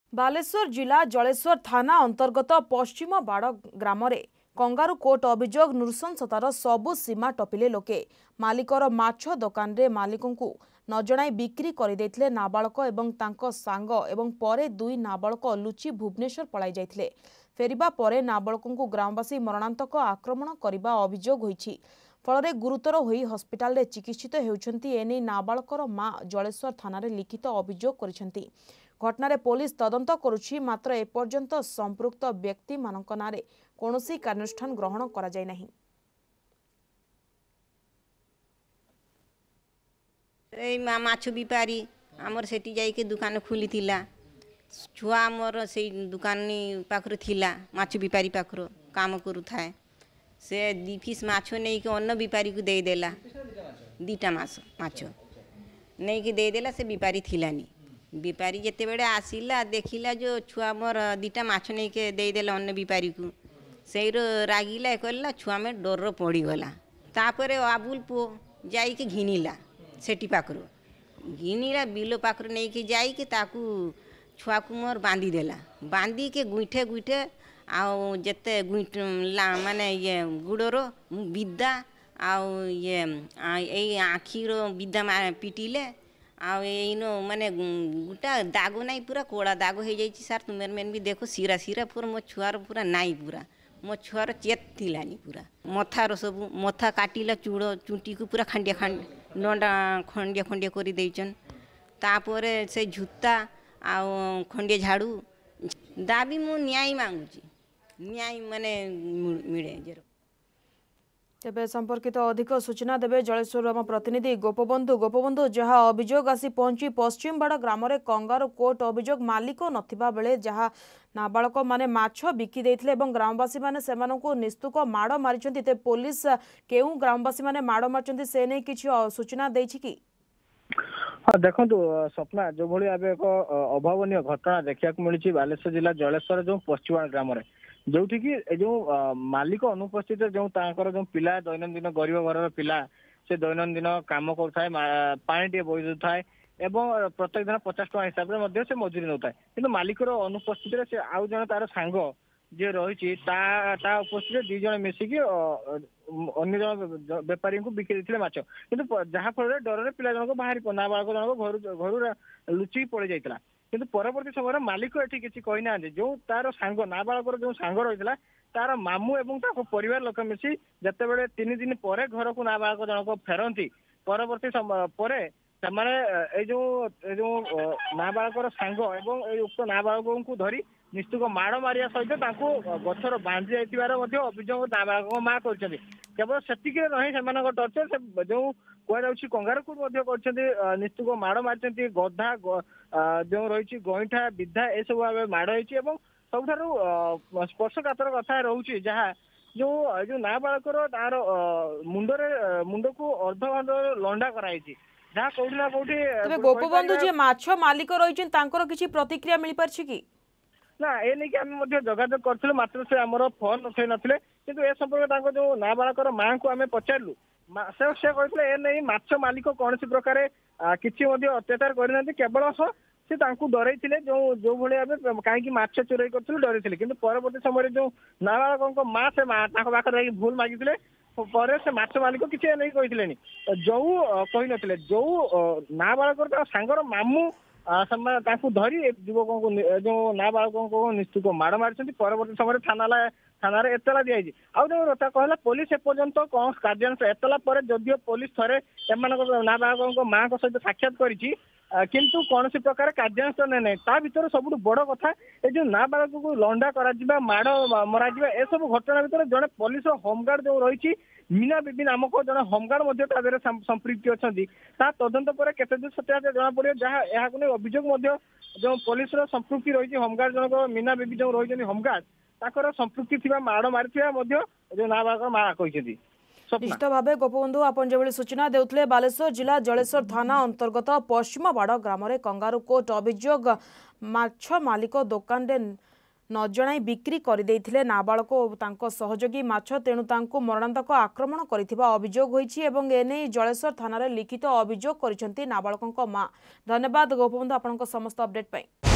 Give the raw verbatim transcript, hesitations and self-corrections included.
बालेश्वर जिला जलेश्वर थाना अंतर्गत पश्चिम बाड़ ग्राम कंगारू कोर्ट अभियोग नृशंसतार सबु सीमा टपिले लोके मालिकर माछ दोकान रे मालिकों को न जणाई बिक्री करदेइथिले नाबालक एवं तांको सांग एवं परे दुई नाबालक लुचि भुवनेश्वर पलाई जाइथिले। फेरिबा परे नाबालकों को ग्रामवासी मरणांतक आक्रमण करने अभियोग होईछि। फल गुरुतर होई हस्पिटाल रे चिकित्सित हेउछंती एने नाबालकर मां जलेश्वर थाना रे लिखित अभियोग करिसंती। घटना पुलिस तदंत करुछि, मात्र एपर्यंत संपृक्त व्यक्ति मानक नारे कौनसी कार्यानुष्ठान ग्रहण करा जाय नाही। ए माछ बेपारी आमर सेठी जाई के दुकान खुली थिला, छुआ आमर से दुकान पाखर थिला, माछ बेपारी पाखर काम करू थाए। से दी फिस माछ नहीं के अन्न बेपारी को दे देला, दीटा माछ माछ नहीं के दे देला। से बेपारी थिलानी, बेपारी जिते बड़े आसिला देखिला जो छुआ मोर दीटा माछ नहीं के दे देला अन्न बेपारी को, से रागिला कहला छुआ में डर पड़गला। तापर आबुल पुओ जाई के घिनिला सेठी पाखर घिनिला बिलो पाखर नहीं के जाई के ताकू छुआ को मोर बांधी देला। बांधी के गुइठे गुइठे आउ जेते गुइठ माने ये गुड़र विद्या आउ ये ए आखिर विद्या पिटिले आउ एनो माने गोटा दाग नहीं पूरा कोड़ा दाग हो जाइए। सार तुम मेन भी देखो सिरा सिरा पूरा मो छुआर पूरा नाई पूरा मो छुआर चेत थिलानी पूरा मथार सब मथा काटिला चूड़ चुटी को पूरा खंडिया खंड नंडा खंडिया खंडिया कर देचन। तापरे से झुता आउ खंडिया झाड़ू दाबी मु न्याय मांगुची, न्याय माने मिले जरो। तेबे संपर्कित अधिक सूचना देवे जलेश्वर आम प्रतिनिधि गोपबंधु। गोपबंधु, जहाँ अभियोग आसी पहुंची पश्चिम बाड़ ग्राम कंगारू कोर्ट अभियोग मालिक नथिबा बेले जहाँ नाबालक माने माछ बिकी देइथिले एवं ग्रामवासी माने सेमानंकु निस्तुक माड़ मारिचंती। ते पुलिस केउ ग्रामवासी माने माड़ मारिचंती से नै किछि सूचना देछि कि? हाँ देखो स्वप्ना, जो भाई एक अभावन घटना देखा मिली बालेश्वर जिला जलेश्वर जो पश्चिम ग्राम जो जो मालिक अनुपस्थित जो जो पिला दैनंदिन गरीब घर पिला से दैनंदिन काम करुए पानी टे बोई थाए एवं प्रत्येक दिन पचास टाँह हिसाब से मजूरी नौ थाए कि मालिकर अनुपस्थित से आउ जन तार सांग जे रही उपस्थित दी जन मिसिकी अन्य जन बेपारी को बिक्री देते माछ कि जहाँफल डर पिला जनक बाहर नाबालक जनक घर घर लुचिक पड़ जाता। किंतु परवर्ती समय मालिक एठी किसी कही ना जो तार सांग नाबालकर जो सांग रही तार मामू एवं परिवार लोक मिसी जिते बड़े तीन दिन पर घर को नाबालक जनक फेरती परवर्ती समय से जो जो नाबालकर सांग एवं उक्त नाबालक को धरी निश्चित माड़ मारिया सहित गछर बांधि जाइथिबार अभियोग नाबालक माँ कर केवल सेतिक नहीं से टर्चर से जो कहुच्छी कंगारू कोर्ट निश्चित माड़ मारी गधा जो रही गईठा विधा ए सब भाव माड़ होती सब स्पर्शकातर कथा रोचे जहाँ जो जो नाबालकर तार मुंडरे मुंड को अर्ध अर्ध लंडा कराई जहाँ कौटी ना कौटी। गोपबंधु जी माछ मालिक रही किसी प्रतिक्रिया मिल पारछि कि ना ए नहीं कि आम जोगाजोग करूँ, मात्र से आमर फोन उठे नथिले किंतु ए संपर्क जो नाबालकर माँ को आम पचारू से से कहते ए नहीं माछ मालिक कौन प्रकार किसी अत्याचार करना केवल से डर जो जो भाई कहीं माछ चोरी कर डर कि परवर्ती समय जो नाबालक माँ से पाखे भूल मागिले पर से माछ मालिक किसी नहीं कही जो कही नथिले जो नाबालक सांगर मामू धरी युवकों को जो नाबालकों को निश्चित माड़ मारी परवर्ती समय थाना थाना एतला दी आउ जो कहला पुलिस एपर्यंत कौन कार्यानुष्ठान एतला पर जदियो पुलिस थे एम नाबालकों माँ सहित साक्षात करी किंतु कौन प्रकार कार्यानुष्ठान नहीं ता भर सब बड़ कथा ये जो नाबालक को लंडा करा माड़ मरा ए सब घटना भर जड़े पुलिस होमगार्ड जो रही मीना बीबी नामक जड़े होमगार्ड संपृक्ति अच्छा तदंत पर केते दूर सत्यासत्य जना पड़े जहाँ यह अभियोग जो पुलिस संपृक्ति रही होमगार्ड जनक मीना बीबी जो रही होमगार्ड ताकर संपृक्ति थी माड़ मारी जो नाबालक माँ कही। निश्चित भाव गोपबंधु आपन जो सूचना देउथले बालेश्वर जिला जलेश्वर थाना अंतर्गत पश्चिम बाड़ ग्राम कंगारू कोर्ट अभियोग माछ मालिक दोकान रे न जणाई बिक्री करदेइथिले नाबालक और तांको सहयोगी माछ तेणु तांको मरणांतक आक्रमण करिथिबा अभियोग होईछि एवं एने जलेश्वर थाना रे लिखित अभियोग करिसेंती नाबालकक मां। धन्यवाद गोपबंधु आपनक समस्त अपडेट पाई।